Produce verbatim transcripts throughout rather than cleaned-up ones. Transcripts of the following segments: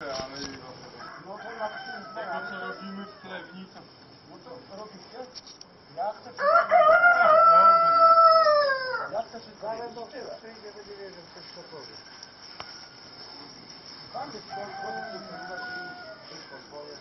ale... No to na tym Tego co robimy w chlewni, to... No to robicie? Ja chcę się... Ja chcę się dalej do tyle. Przyjdzie, będzie wiedział, coś to powie. Tam jest to, to wszystko swoje.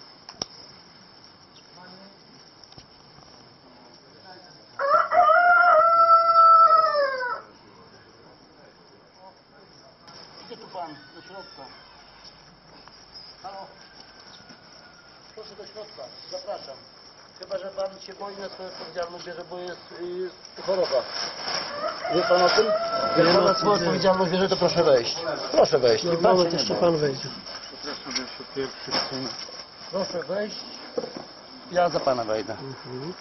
Gdzie tu pan? Do środka. Halo? Proszę do środka. Zapraszam. Chyba że pan się boi na swoją odpowiedzialność bierze, bo jest yy, choroba. Wie pan o tym? Jak pan na swoją odpowiedzialność bierze, to proszę wejść. Proszę wejść. No, moment, jeszcze pan wejdzie. Proszę się pierwszy wsunę. Proszę wejść. Ja za pana wejdę. Mhm.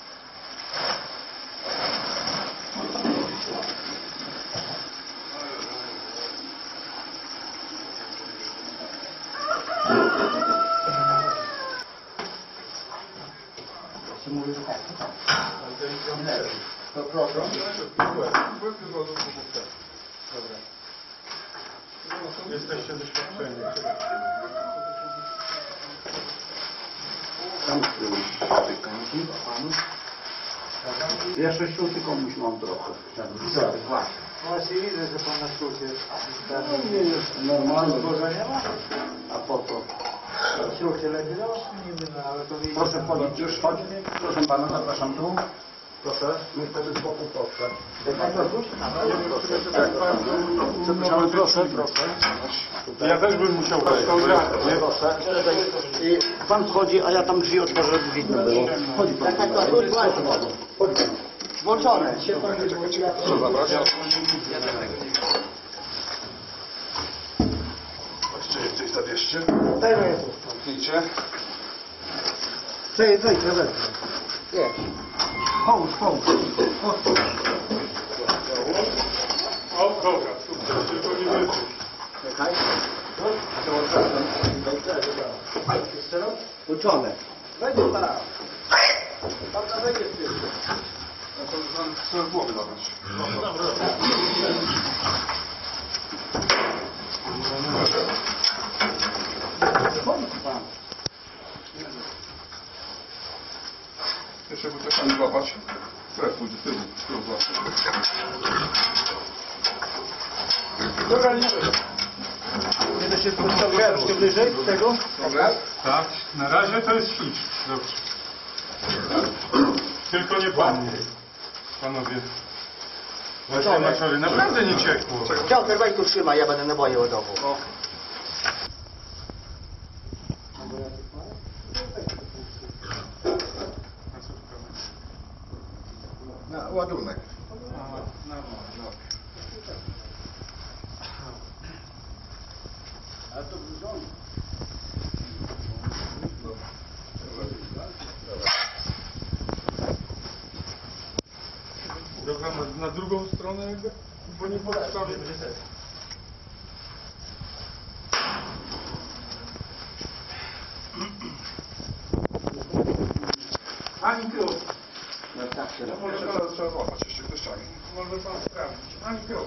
Mówię, tak, to proszę. Dobra. Jesteście doświadczeni. Tam z tyłu. Ja sześciuty komuś mam trochę. Tak, właśnie. Właśnie widzę, że pan na skrócie jest. Nie jest normalne. Zbożenia ma? A po co? Na skrócie lepiej? No, nie ale to widzę. Proszę wchodzić, już chodź. Proszę pana, zapraszam tu. Proszę, my wtedy z boku proszę. Przepraszam, proszę, proszę. Ja też bym musiał wejść. Proszę. I pan wchodzi, a ja tam drzwi otworzę, żeby widno było. Chodzi pan. Tak, tak, chodzi. Włączone. Co zabrać? Chodźcie, gdzieś zabierzcie. Tego jest. Zamknijcie. Przejdź, przejdź, przejdź. Nie. Połóż, połóż. O, dobra, super, tylko nie będzie. Czekaj. Uczone. Będzie pan. Pan wejdzie w tym. No to nam chcę w głowy dawać. Pomóż pan. Jeszcze by czasami złapać. Teraz pójdzie tyłu. Tyłu złapać. Dobra, nie. Będę się spodziewał troszkę bliżej tego. Dobra? Tak, na razie to jest hit. Dobrze. Tylko nie pan. Panowie. Właśnie maczory, naprawdę nie ciekło. Ciągle weź tu trzymaj, ja będę naboje od domu. Na ładunek. Ale to rząd. Dobra, na, na drugą stronę jakby? Bo nie podstawię. Ani krok. No tak się No może teraz trzeba złapać jeszcze ktoś ściągnie. Może pan sprawdzić. Ani krok.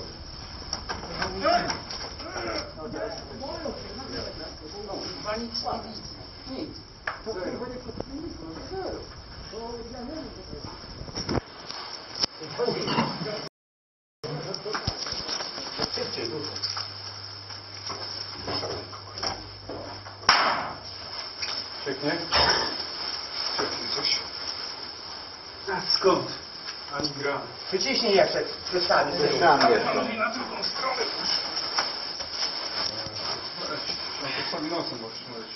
Chyba nic nie widzi. Nic. To chyba nie podpłynie. To ja nie wiem. Szybciej dużo. Pięknie. Cieknie coś. A skąd? Ani gram. Wyciśnij jeszcze plecami. Plecami jeszcze. Na drugą stronę. No to sobie nosem możesz mówić.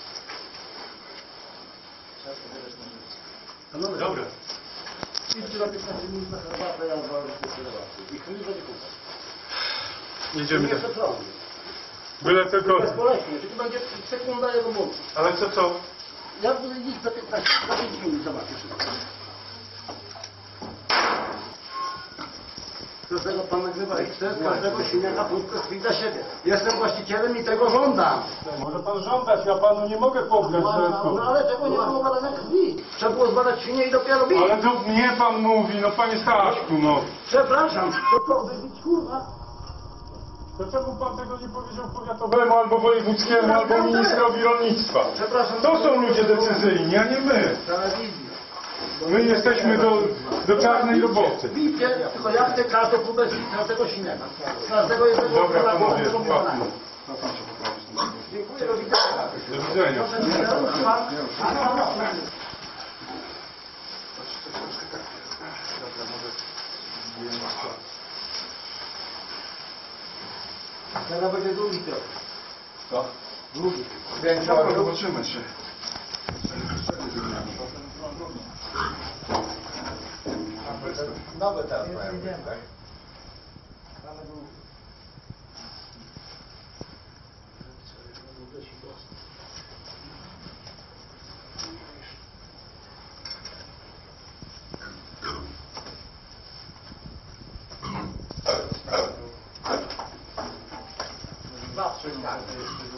Dobra. Idźcie na piętnaście minut na herbatę, ja zwalę się herbatę. I chwilę będzie kupa. Jedziemy Nie tak. przeprowadzę. Byle tylko... Bezboleśnie, tylko będzie sekunda jego mózgu. Ale co, co? Ja będę iść za piętnaście, za pięć minut zobaczysz. Każdego pan nagrywa i chce z każdego świniaka płótko z dla siebie. Jestem właścicielem i tego żądam. Może pan żądać, ja panu nie mogę pobrać No, no ale tego nie było badania krwi. Trzeba było zbadać świnię i dopiero bić. Ale to mnie pan mówi, no panie Staszku, no. Przepraszam, to co, wybić kurwa? Dlaczego pan tego nie powiedział powiatowemu, albo wojewódzkiemu, albo ministrowi rolnictwa? To są ludzie decyzyjni, a nie my. My jesteśmy do, do czarnej roboty. Widzicie, tylko ja chcę każdą próbę z każdego sinema. Z każdego jednego Dobra, programu panowie, wykonania. łapmy. Dziękuję, do widzenia. Do widzenia. Teraz będzie drugi krok. Co? Drugi. Dobra, zobaczymy się. Nowe teraz mają być, tak? Zawsze każdy jest tego.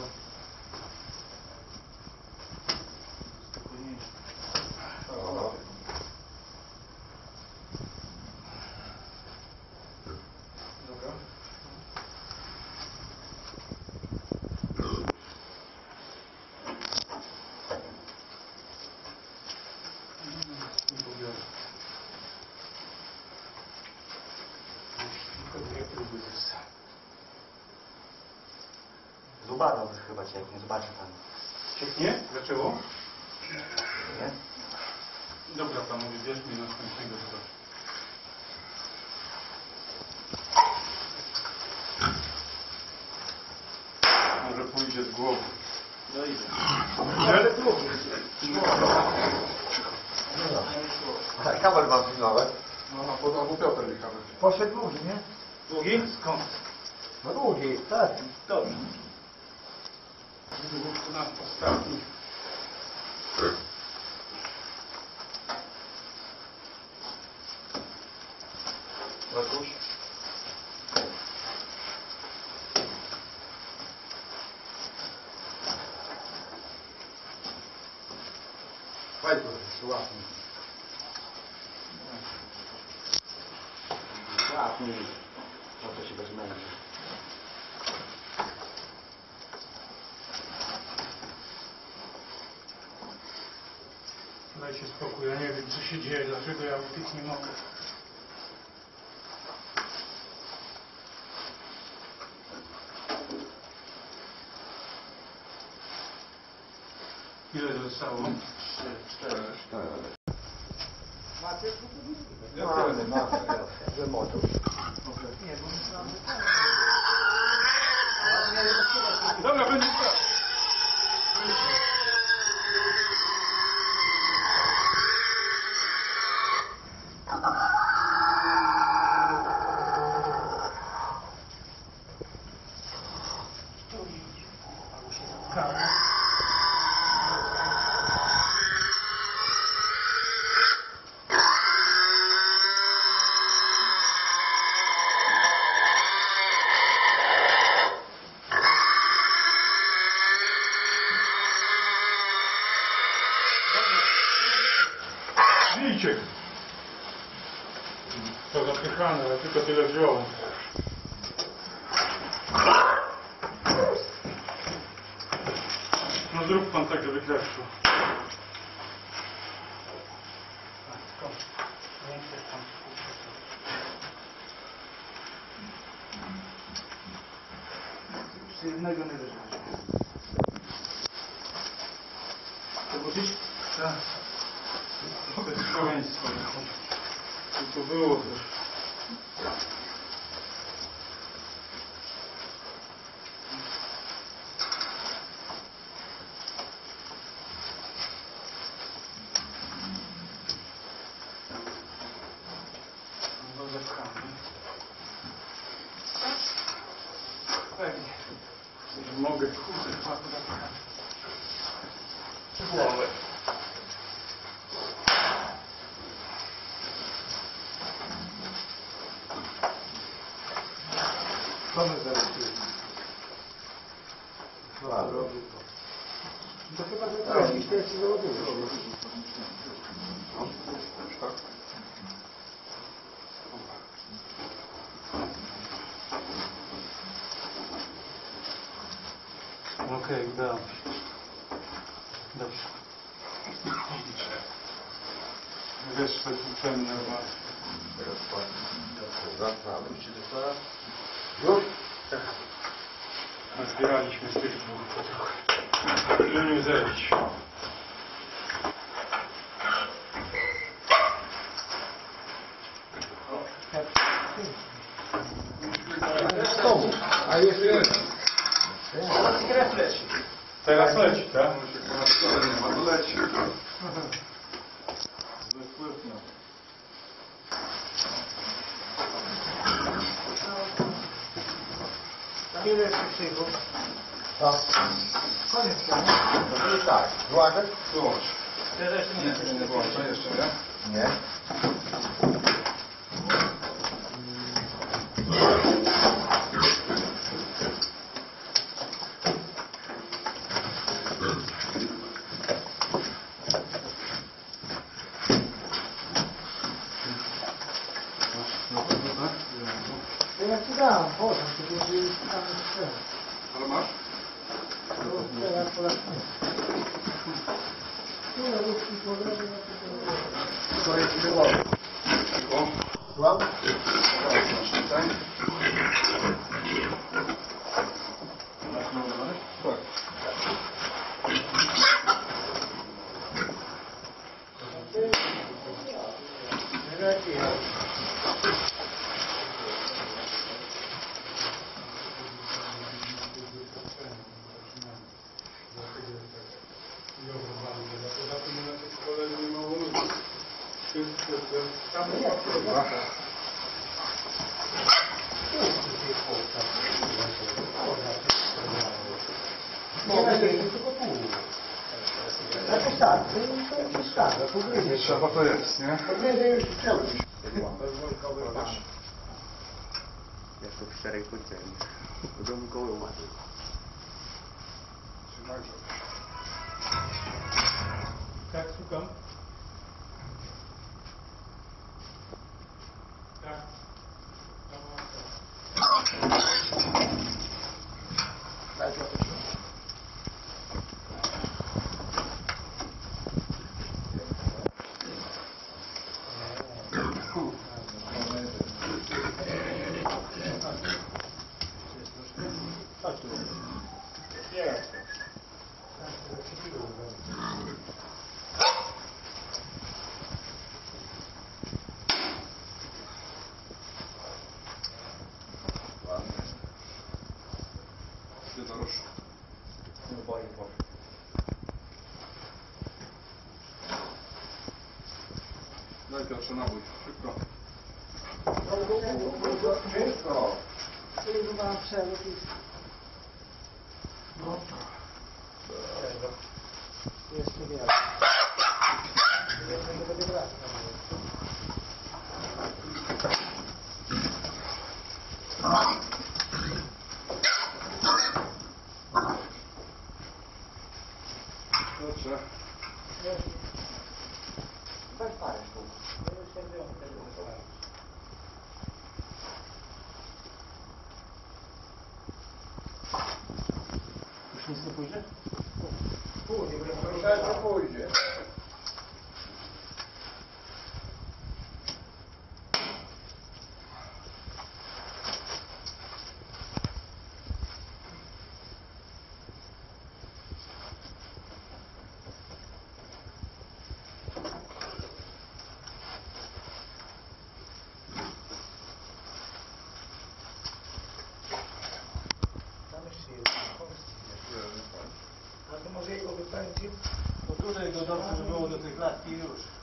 Zubaną chyba cieknie, zobaczy pan. Cieknie? Zaczęło? Nie? Dobra, panowie, bierz mnie następnego zobaczyć. Może pójdzie z głowy. No idzie. Ale Ale kabel mam pilnować. No, a pod albo Piotr jechał. Poszedł długi, nie? długi? Skąd? No długi, tak. Dobrze. Na ostatni. Ratusz. Fajnie, ładnie. Ładnie. No to się bez męki. Dajcie spokój, ja nie wiem co się dzieje, dlaczego ja upić nie mogę. Ile zostało? Trzy, cztery. Macie? Ja Mamy, też. mamy. Wymoczył. Nie, bo myślałem, że Dobra, będzie tak. Bijcie! To zapychane, ale tylko tyle wziąłem. No zrób pan tak, żeby klepszył. jednego nie leży. Zobaczyć? Tak. To jest szaleństwo. Co to było też. No zepchamy. Pewnie. Nie mogę, kurde, chyba to zapchać. Głowę. Co my zaraz tu jest? Ładno. To chyba to tak, i teraz się załaduje. Okej, udało się. Dobrze. Wiesz, że tu ten nie ma. Już? Nazbieraliśmy z tych dwóch po trochę. Żeby nie zejść. A jeszcze jest. Teraz leci, tak? Nie ma, to leci. Bezpływno. Ile jeszcze przyjdą? No. Koniec, no i tak. Wyłażek? Wyłącz. Teraz Nie, nie, nie wyłączę jeszcze, nie? Nie. Ja ci dam, potem, to będzie tam jeszcze. Ale masz? Teraz po raz to jest było. O, Słucham? masz tutaj. Masz nałożony? Tak. Jakoś tak, to jest tak, to pogryzie. Trzeba to jest, nie? Pogryzie już wciągnąć. Jak to w szczerej podziemi. Do Mikoły ładnie. Trzymaj się. Tak, słucham. Tak. Ty to rusz. Daj Piotrze nabój, szybko. Wszystko. Tylko mam przewód i... No. Jeszcze wiele. Jeszcze nie będzie brać. Piotrze. Weź parę sztuk. To już się wziąłem tego wykonania. Już nic nie pójdzie? Pójdzie, bo pójdzie. Tam jeszcze jest polski. A to może jego wypędzić? No tutaj go dobrze by było do tych lat i już.